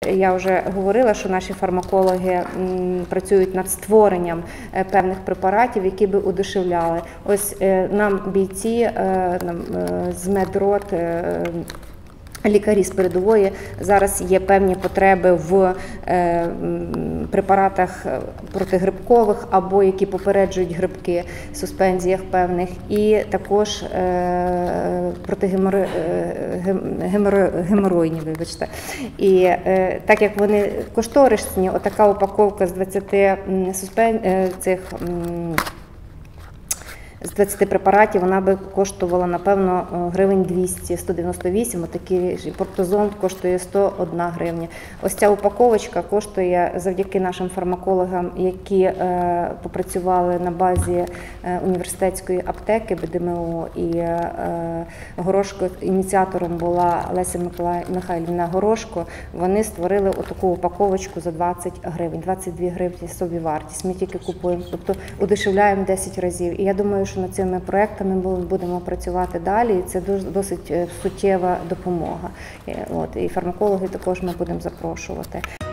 Я вже говорила, що наші фармакологи працюють над створенням певних препаратів, які би удешевляли. Ось нам бійці з медрот, лікарі з передової, зараз є певні потреби в препаратах протигрибкових або які попереджують грибки, суспензіях певних, і також протигеморроїдні, вибачте. І так як вони кошторисні, отака упаковка з 20 препаратів, вона би коштувала, напевно, гривень 200, 198, отакий Портозон коштує 101 гривня. Ось ця упаковочка коштує завдяки нашим фармакологам, які попрацювали на базі університетської аптеки БДМО, і Горошко, ініціатором була Леся Михайлівна Горошко, вони створили отаку упаковочку за 20 гривень, 22 гривні собівартість. Ми тільки купуємо, тобто удешевляємо 10 разів. І я думаю, що над цими проектами ми будемо працювати далі, і це досить суттєва допомога. І фармакологи також ми будемо запрошувати.